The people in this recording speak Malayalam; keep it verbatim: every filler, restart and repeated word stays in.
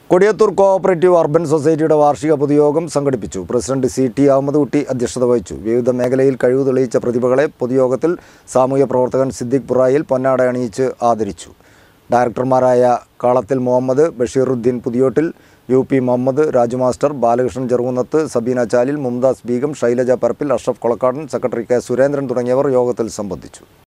കൊടിയത്തൂർ കോഓപ്പറേറ്റീവ് അർബൻ സൊസൈറ്റിയുടെ വാർഷിക പൊതുയോഗം സംഘടിപ്പിച്ചു. പ്രസിഡന്റ് സി ടി അഹമ്മദ് കുട്ടി അധ്യക്ഷത വഹിച്ചു. വിവിധ മേഖലയിൽ കഴിവ് തെളിയിച്ച പ്രതിഭകളെ പൊതുയോഗത്തിൽ സാമൂഹ്യ പ്രവർത്തകൻ സിദ്ദിഖ് പുറായിൽ പൊന്നാട അണിയിച്ച് ആദരിച്ചു. ഡയറക്ടർമാരായ Kalathil Muhammad, Basheeruddin Puthiyottil, U P Muhammad, Raju master, Balakrishnan Cherukunnath, Sabeena Chalil, Mumtaz Begum, Shailaja Parappil, Ashraf Kolakkadan, secretary K Surendran തുടങ്ങിയവർ യോഗത്തിൽ സംബന്ധിച്ചു.